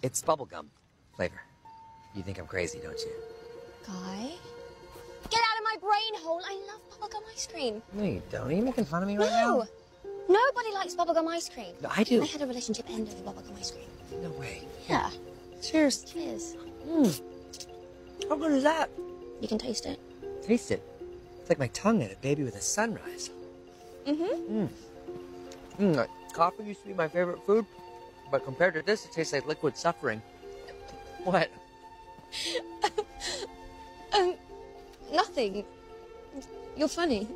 It's bubblegum flavor. You think I'm crazy, don't you? Guy? Get out of my brain hole. I love bubblegum ice cream. No, you don't. Are you making fun of me right now? No. Nobody likes bubblegum ice cream. No, I do. I had a relationship end over bubblegum ice cream. No way. Yeah. Cheers. Cheers. How good is that? You can taste it. Taste it. It's like my tongue at a baby with a sunrise. Coffee used to be my favorite food, but compared to this, it tastes like liquid suffering. What? Nothing. You're funny.